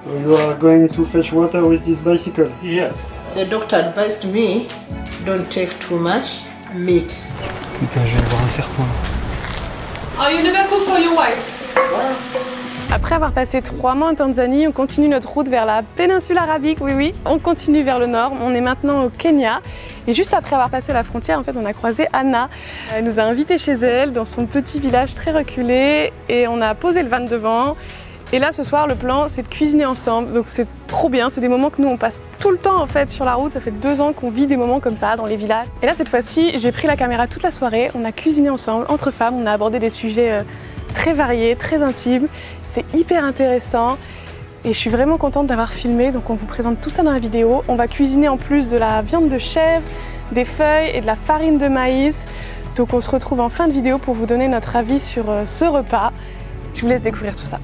You are going to fetch water with this bicycle? Yes. The doctor advised me don't take too much meat. Putain, je vais voir un serpent là. Oh, you never cook for your wife? Après avoir passé 3 mois en Tanzanie, on continue notre route vers la péninsule arabique, oui, on continue vers le nord. On est maintenant au Kenya. Et juste après avoir passé la frontière, en fait, on a croisé Anna. Elle nous a invités chez elle, dans son petit village très reculé. Et on a posé le van devant. Et là, ce soir, le plan, c'est de cuisiner ensemble. Donc c'est trop bien, c'est des moments que nous, on passe tout le temps en fait sur la route. Ça fait 2 ans qu'on vit des moments comme ça dans les villages. Et là, cette fois-ci, j'ai pris la caméra toute la soirée. On a cuisiné ensemble, entre femmes. On a abordé des sujets très variés, très intimes. C'est hyper intéressant. Et je suis vraiment contente d'avoir filmé. Donc on vous présente tout ça dans la vidéo. On va cuisiner en plus de la viande de chèvre, des feuilles et de la farine de maïs. Donc on se retrouve en fin de vidéo pour vous donner notre avis sur ce repas. Je vous laisse découvrir tout ça.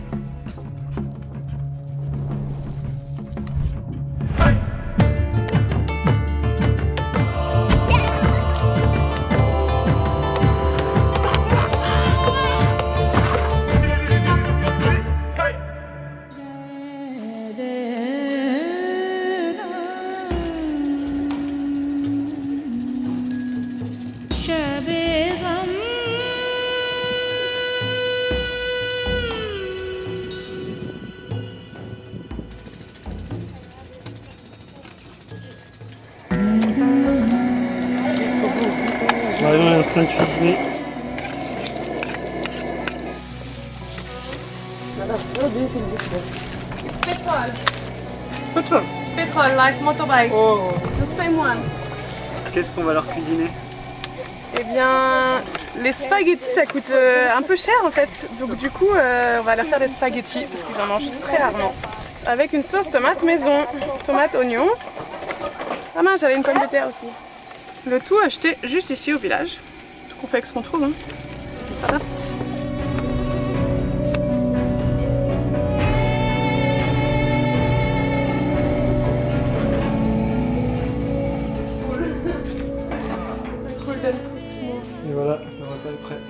Marion est en train de cuisiner. Petrol. Petrol, like motorbike. Oh. The same one. Qu'est-ce qu'on va leur cuisiner? Eh bien, les spaghettis, ça coûte un peu cher en fait. Donc du coup, on va leur faire des spaghettis parce qu'ils en mangent très rarement. Avec une sauce tomate maison, tomate oignon. Ah mince, j'avais une pomme de terre aussi. Le tout acheté juste ici au village. Tout qu'on fait avec ce qu'on trouve, hein. On s'adapte. Et voilà, le repas est prêt.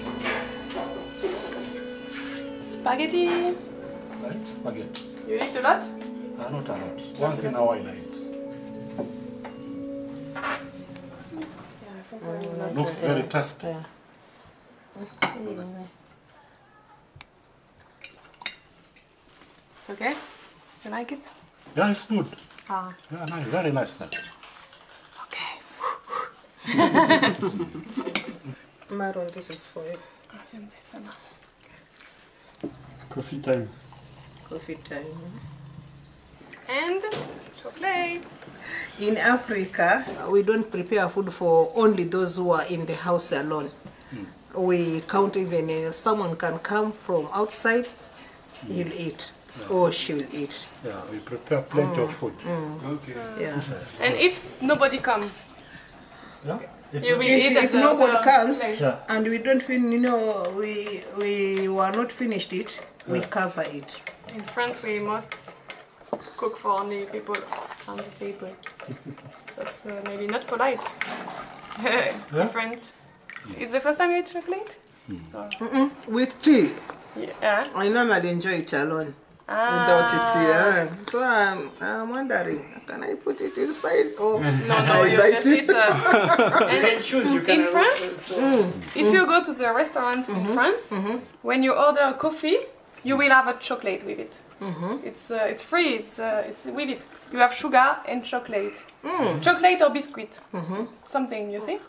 Spaghetti. I like spaghetti. You eat a lot? Not a lot. Once in a while I eat. Looks very tasty. It's okay? You like it? Yeah, it's good. Ah. Yeah, nice, very nice. Okay. Maron, this is for you. Coffee time. Coffee time. And chocolates. In Africa, we don't prepare food for only those who are in the house alone. We count even someone can come from outside, he'll eat or she'll eat. Yeah, we prepare plenty of food. Okay. Yeah. And if nobody come, Yeah. you will eat If at no the one comes place. Yeah. and we don't we were not finished it, we cover it. In France, we must cook for only people on the table. So it's maybe not polite. It's different. Is the first time you eat chocolate? With tea, Yeah. I normally enjoy it alone. Without it, yeah. So I'm wondering, can I put it inside? Or No, I you bite just it? eat. And in France, if you go to the restaurants in France, when you order a coffee, you will have a chocolate with it. It's free. It's with it. You have sugar and chocolate. Chocolate or biscuit. Something, you see?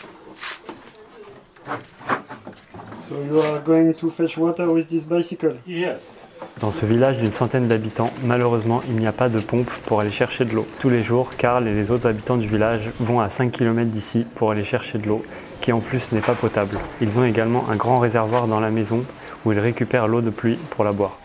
So you are going to fetch water with this bicycle? Yes. Dans ce village d'une centaine d'habitants, malheureusement, il n'y a pas de pompe pour aller chercher de l'eau. Tous les jours, Karl et les autres habitants du village vont à 5 km d'ici pour aller chercher de l'eau, qui en plus n'est pas potable. Ils ont également un grand réservoir dans la maison où ils récupèrent l'eau de pluie pour la boire.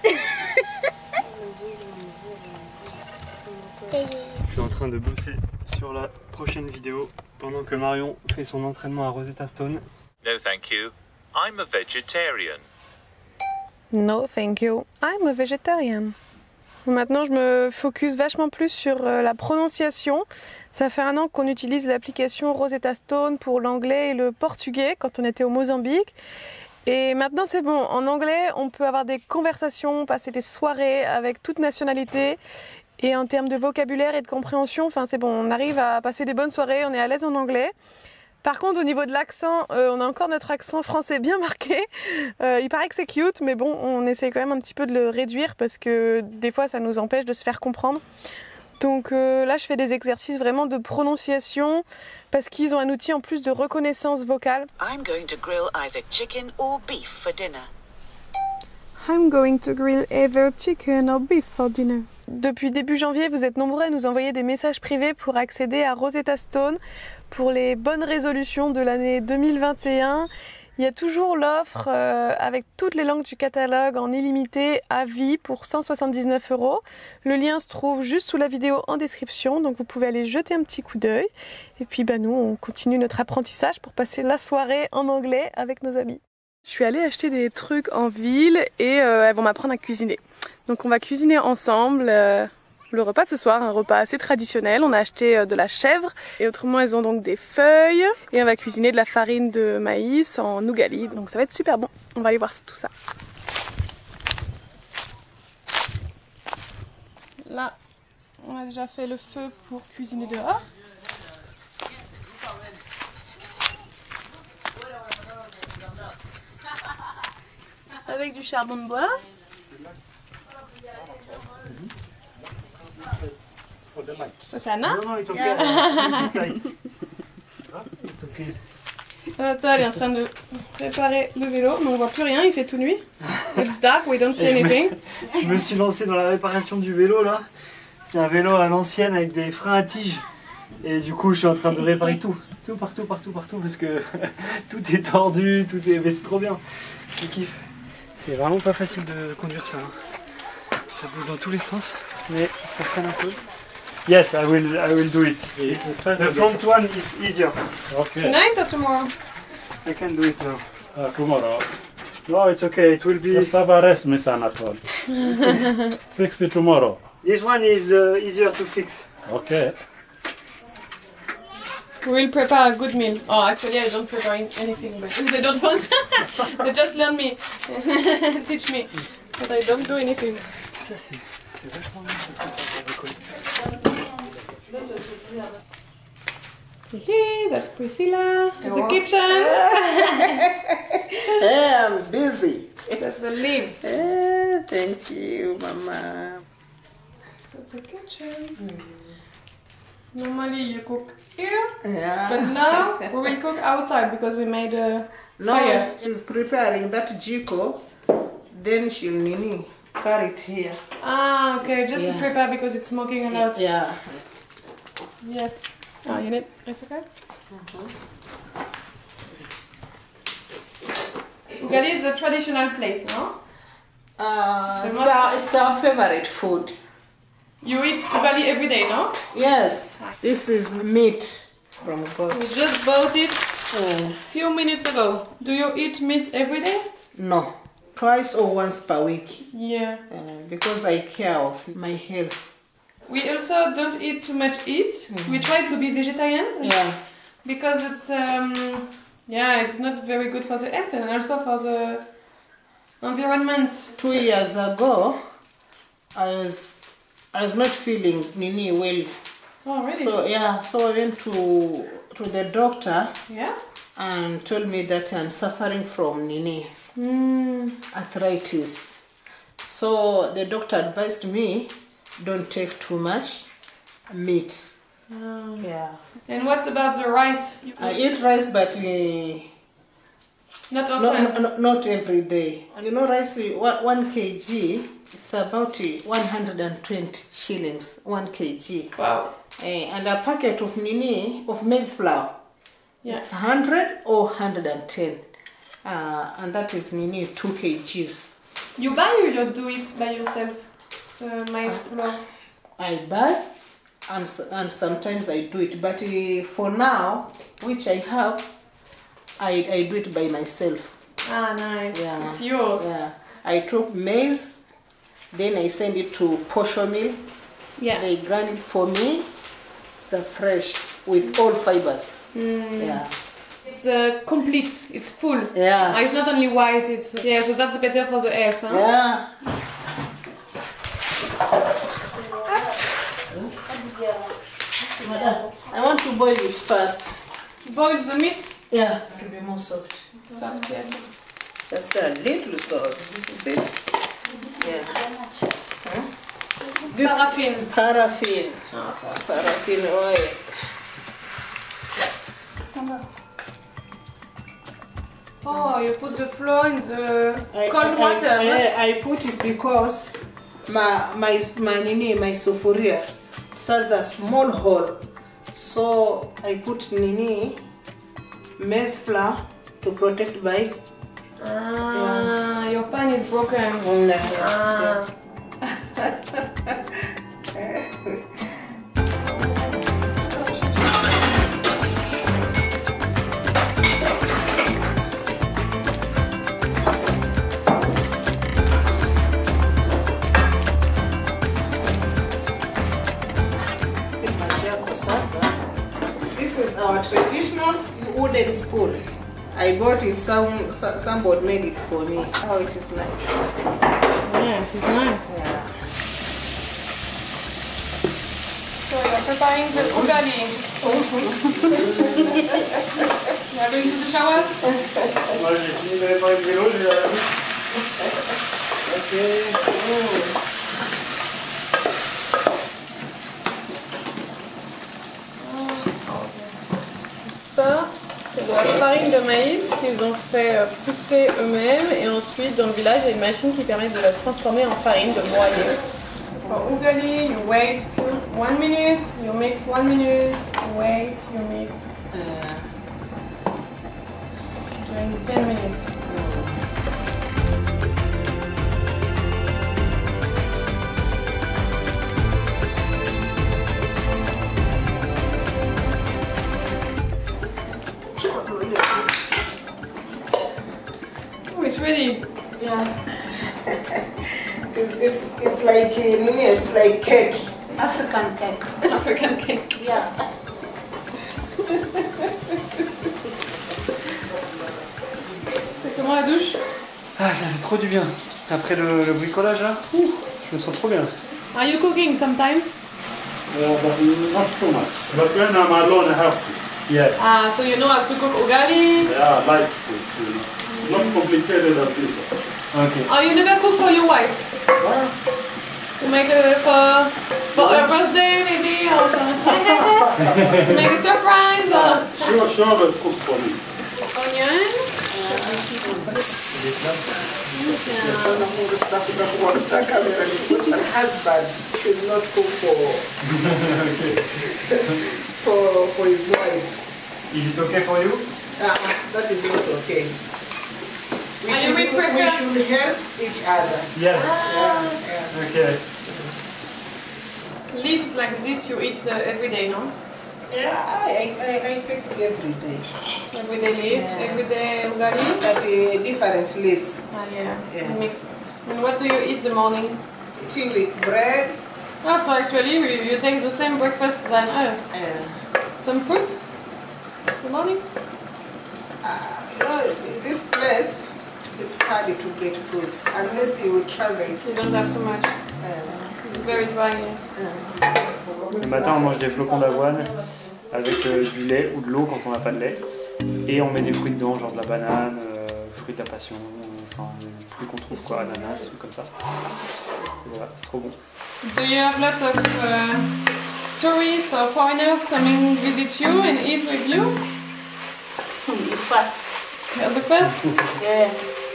Je suis en train de bosser sur la prochaine vidéo pendant que Marion fait son entraînement à Rosetta Stone. No, thank you. I'm a vegetarian. No, thank you. I'm a vegetarian. Maintenant, je me focus vachement plus sur la prononciation. Ça fait 1 an qu'on utilise l'application Rosetta Stone pour l'anglais et le portugais quand on était au Mozambique. Et maintenant c'est bon, en anglais on peut avoir des conversations, passer des soirées avec toute nationalité. Et en termes de vocabulaire et de compréhension, enfin c'est bon, on arrive à passer des bonnes soirées, on est à l'aise en anglais. Par contre au niveau de l'accent, on a encore notre accent français bien marqué. Il paraît que c'est cute, mais bon, on essaie quand même un petit peu de le réduire parce que des fois ça nous empêche de se faire comprendre. Donc là je fais des exercices vraiment de prononciation parce qu'ils ont un outil en plus de reconnaissance vocale. I'm going to grill either chicken or beef for dinner. I'm going to grill either chicken or beef for dinner. Depuis début janvier, vous êtes nombreux à nous envoyer des messages privés pour accéder à Rosetta Stone pour les bonnes résolutions de l'année 2021. Il y a toujours l'offre avec toutes les langues du catalogue en illimité à vie pour 179 €. Le lien se trouve juste sous la vidéo en description, donc vous pouvez aller jeter un petit coup d'œil. Et puis nous, on continue notre apprentissage pour passer la soirée en anglais avec nos amis. Je suis allée acheter des trucs en ville et elles vont m'apprendre à cuisiner. Donc on va cuisiner ensemble le repas de ce soir, un repas assez traditionnel. On a acheté de la chèvre et autrement elles ont donc des feuilles. Et on va cuisiner de la farine de maïs en nougali. Donc ça va être super bon. On va aller voir tout ça. Là, on a déjà fait le feu pour cuisiner dehors. Avec du charbon de bois. Ça c'est Anna. Anata, elle est en train de préparer le vélo, mais on voit plus rien, il fait tout nuit. It's dark, we don't see anything. Je me suis lancé dans la réparation du vélo là. C'est un vélo à l'ancienne avec des freins à tige. Et du coup je suis en train de réparer tout. Tout partout parce que tout est tordu, mais c'est trop bien. Je kiffe. C'est vraiment pas facile de conduire ça. Ça bouge dans tous les sens, mais ça freine un peu. Yes, I will do it. The front one is easier. Okay. Tonight or tomorrow? I can do it now. Tomorrow. No, it's okay. It will be. Just have a rest, Miss Anatole. Fix it tomorrow. This one is easier to fix. Okay. We will prepare a good meal. Oh, actually, I don't prepare anything, but they don't want. They just learn me, teach me, but I don't do anything. Ça c'est vachement bien ce truc pour bricoler. Hey, that's Priscilla. It's the kitchen. I'm busy. That's the leaves. Thank you, Mama. That's the kitchen. Normally you cook here, Yeah. but now we will cook outside because we made a No, fire. she's preparing that jiko. Then she'll nini carry it here. Ah, okay, just to Yeah. prepare because it's smoking a lot. Yeah. Yes. Oh, you need, it's okay? Ugali is a traditional plate, no? It's our favorite food. You eat ugali every day, no? Yes. This is meat from We goat. just bought it Uh, few minutes ago. Do you eat meat every day? no, twice or once per week. Yeah. Because I care of my health. We also don't eat too much meat. We try to be vegetarian Yeah. because it's it's not very good for the health and also for the environment. 2 years ago, I was not feeling nini well. Oh, really? So I went to the doctor Yeah. and told me that I'm suffering from nini arthritis. So the doctor advised me don't take too much meat. Yeah. And what about the rice? You I eat rice, but not often. not every day. You know, rice, 1 kg, it's about 120 shillings, 1 kg. Wow. And a packet of maize flour, Yeah. it's 100 or 110. And that is 2 kgs. You buy or you do it by yourself? The maize flour. I buy and sometimes I do it, but for now, which I have, I do it by myself. Ah, nice. Yeah. It's yours. Yeah, I took maize, then I send it to Posho Mill. Yeah. They grind it for me. It's fresh with all fibers. Yeah. It's complete, it's full. Yeah. It's not only white, it's... Yeah, so that's better for the elf, huh? Yeah. I want to boil it first. Boil the meat? Yeah, to be more soft. Soft, yes. Just a little salt. Is it? Yeah. Huh? This Paraffin. Paraffin. Paraffin oil. Oh, you put the flour in the cold water. I put it because my sufuria has a small hole, so I put maize flour to protect by. Your pan is broken. Yeah. This is our traditional wooden spoon. I bought it, somebody made it for me. Oh, it is nice. Yeah, she's nice. Yeah. So you're preparing the ugali. You're going to the shower? Moi j'ai fini de réparer le vélo, j'ai la douche. Ok. Ça, c'est de la farine de maïs qu'ils ont fait pousser eux-mêmes et ensuite dans le village il y a une machine qui permet de la transformer en farine, de broyer. For ugali, you wait 1 minute, you mix 1 minute, you wait, you mix during 10 minutes. Oh, it's ready. Yeah. it's like it's like cake. African cake. African cake. Yeah. C'est comment la douche? Ah, ça fait trop du bien. Après le bricolage là, je me sens trop bien. Are you cooking sometimes? But not too much. But when I'm alone, I have to. Yeah. So you know how to cook ugali? Yeah, I like to. It's not complicated as this. Ok. Oh, you never cook for your wife? To make it for her birthday maybe? Or to make a surprise? Or She always cooks for me. onion? My husband should not cook for his wife. Is it okay for you? That is not okay. We And should, you will prepare- we should help each other. Yes. Yeah. Okay. Leaves like this you eat every day, no? Yeah, I take it every day. Everyday leaves, everyday ugali? But different leaves. Yeah, Yeah. mix. And what do you eat the morning? Tea with bread. Oh, so actually you take the same breakfast than us. Some fruit? The morning? This place, it's hard to get fruits unless you travel. You don't have too much. It's very dry here. Le matin, on mange des flocons d'avoine avec du lait ou de l'eau quand on n'a pas de lait. Et on met des fruits dedans, genre de la banane, fruits de la passion, enfin des fruits qu'on trouve quoi, ananas, trucs comme ça. Et voilà, c'est trop bon. Do you have lots of tourists or foreigners coming visit you and eat with you? Fast. You're the first? Yeah.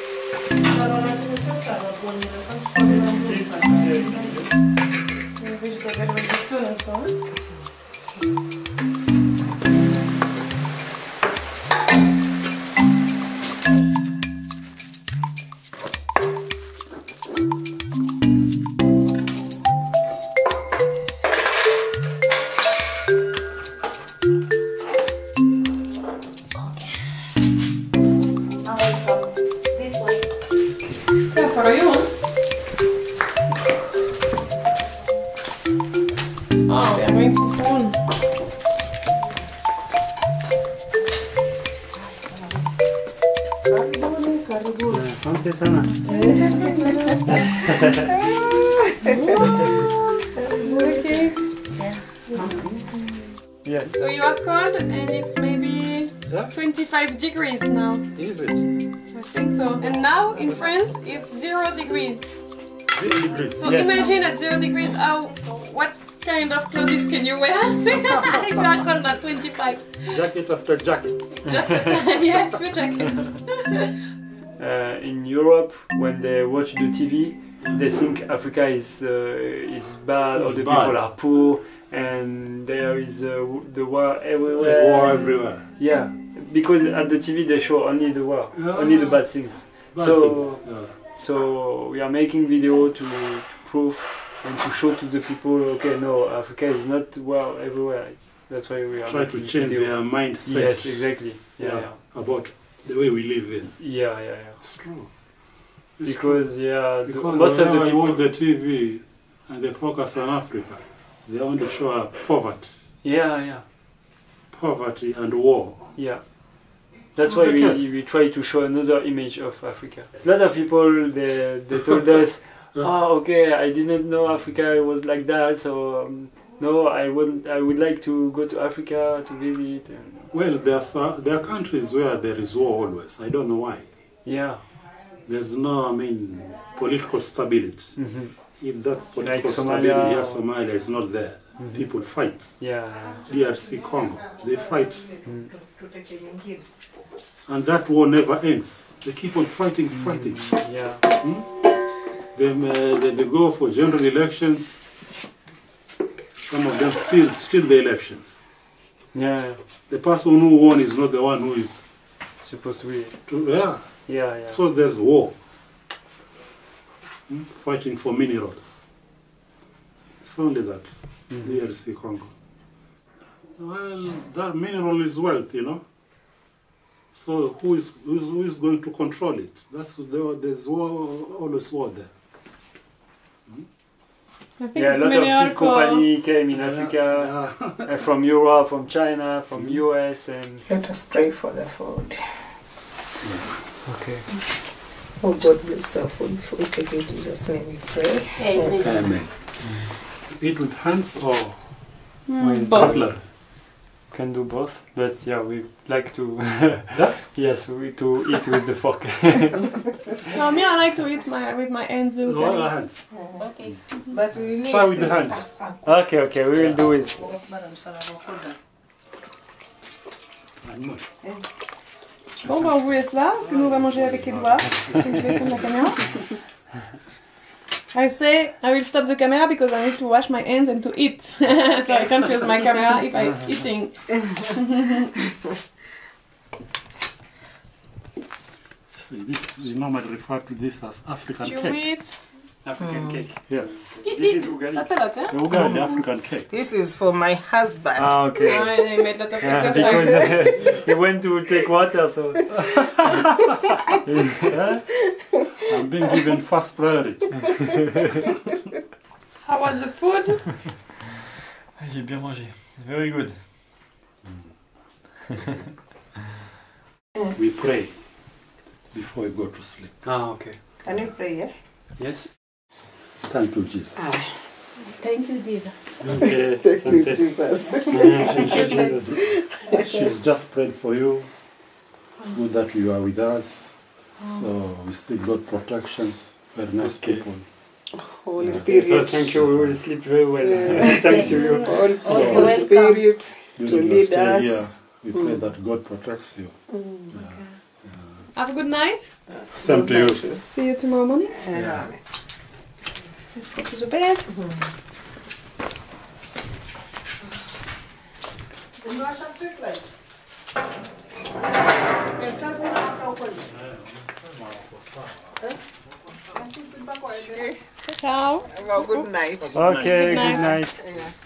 Vegetable will be soon also. Yeah, for you, huh? Oh, we are going to this one. Asante sana. Okay. Yes. So you are cold and it's maybe 25 degrees now. Is it? I think so. And now in France it's 0 degrees. 0 degrees. So Yes. imagine at 0 degrees what kind of clothes can you wear if you are cold at 25? Jacket after jacket. Yeah, few jackets. In Europe, when they watch the TV, they think Africa is bad, all It's the bad. people are poor, and there is the war everywhere. War everywhere. Yeah, because at the TV they show only the war, Yeah. only the bad things. Bad So, things. Yeah. so we are making video to prove and to show to the people, okay, no, Africa is not war everywhere. That's why we are Try to making change video. their mindset. Yes, exactly. Yeah, Yeah. yeah, About the way we live in. yeah, yeah. It's true. It's true. Because yeah, Because most of the whenever you people. watch the TV and they focus on Africa, they want to show poverty, Yeah, yeah. poverty and war. Yeah, that's So why the case. we try to show another image of Africa. A lot of people they told us, oh, okay, I didn't know Africa was like that, so no, I would like to go to Africa to visit. And, Well, there are countries where there is war always. I don't know why. yeah, There's no, political stability. mm-hmm. If that political Somalia stability, or- Somalia is not there, people fight. yeah, DRC Congo, they fight. And that war never ends. They keep on fighting, fighting. yeah, They go for general elections. Some of them still the elections. yeah. The person who won is not the one who is. Supposed to be, Yeah. yeah, yeah. So there's war. Fighting for minerals. It's only that. DRC Congo. Well, that mineral is wealth, So who is going to control it? There's war, always war there. I think Yeah, a it's lot of mineral big for... company came in Africa, from Europe, from China, from US, and Let us pray for the food. okay. Oh God bless our food. Before we take it in Jesus' name we pray. Amen. Eat with hands or With both. cutlery? Can do both, but yeah, we like to yes, to eat with the fork. No, me, I like to eat with my hands. All hands. Okay. But we need Try with the hands. Okay, we will do it. Bon, ben, on vous laisse là, parce que nous on va manger avec les doigts. Je vais téléphone la caméra. I say I will stop the camera because I need to wash my hands and to eat. So I can't use my camera if I'm eating. This, we normally refer to this as African You cake. eat. African cake. Yes. This is ugali. That's a lot, eh? The Ugali African cake. This is for my husband. Ah, okay. I made a lot of Yeah, exercise. because he went to take water, so. I'm being given first priority. How was the food? J'ai bien mangé. Very good. We pray before we go to sleep. Ah, okay. Can you pray, yeah? Yes. Thank you, Jesus. Thank you, Jesus. Okay. Thank you, Jesus. She's just prayed for you. It's good that you are with us. So we still got protections. Very nice Okay. people. Holy Spirit. So thank you. We will sleep very well. Thanks to you. Holy Spirit to During your lead stay us. here, we pray that God protects you. Have a good night. Same to you. See you tomorrow morning. Yeah. Let's go to the bed. Ciao. Well, good night. Okay, Good night. good night.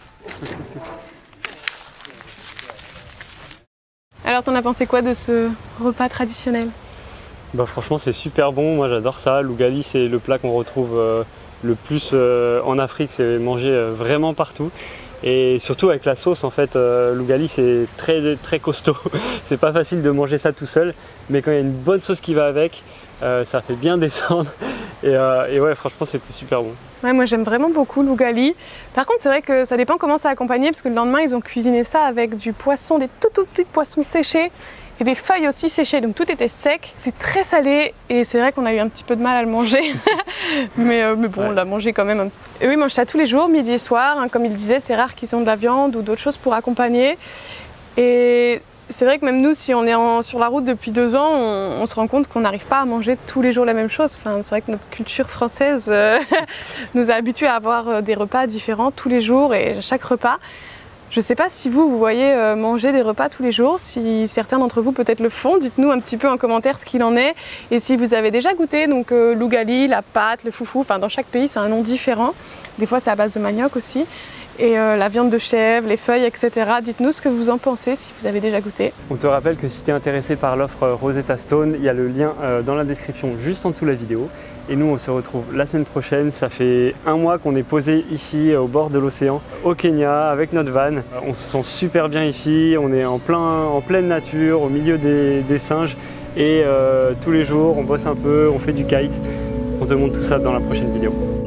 Alors, t'en as pensé quoi de ce repas traditionnel? Bah, franchement, c'est super bon. Moi, j'adore ça. L'ougali, c'est le plat qu'on retrouve le plus en Afrique. C'est mangé vraiment partout. Et surtout avec la sauce, en fait, l'ougali, c'est très, très costaud. C'est pas facile de manger ça tout seul. Mais quand il y a une bonne sauce qui va avec, ça fait bien descendre et ouais, franchement c'était super bon. Ouais, moi j'aime vraiment beaucoup l'ougali. Par contre c'est vrai que ça dépend comment c'est accompagné parce que le lendemain ils ont cuisiné ça avec du poisson, des tout petits poissons séchés et des feuilles aussi séchées, donc tout était sec. C'était très salé et c'est vrai qu'on a eu un petit peu de mal à le manger. mais bon, ouais. On l'a mangé quand même. Et oui, ils mangent ça tous les jours, midi et soir. Hein, comme il disait, c'est rare qu'ils ont de la viande ou d'autres choses pour accompagner. Et c'est vrai que même nous, si on est sur la route depuis 2 ans, on se rend compte qu'on n'arrive pas à manger tous les jours la même chose. Enfin, c'est vrai que notre culture française nous a habitués à avoir des repas différents tous les jours et à chaque repas. Je ne sais pas si vous voyez manger des repas tous les jours, si certains d'entre vous peut-être le font. Dites-nous un petit peu en commentaire ce qu'il en est et si vous avez déjà goûté donc l'ougali, la pâte, le foufou. Enfin, dans chaque pays, c'est un nom différent. Des fois, c'est à base de manioc aussi. Et la viande de chèvre, les feuilles, etc. Dites-nous ce que vous en pensez si vous avez déjà goûté. On te rappelle que si tu es intéressé par l'offre Rosetta Stone, il y a le lien dans la description juste en dessous de la vidéo. Et nous on se retrouve la semaine prochaine. Ça fait 1 mois qu'on est posé ici au bord de l'océan au Kenya avec notre van. On se sent super bien ici, on est en pleine nature, au milieu des singes. Et tous les jours on bosse un peu, on fait du kite. On te montre tout ça dans la prochaine vidéo.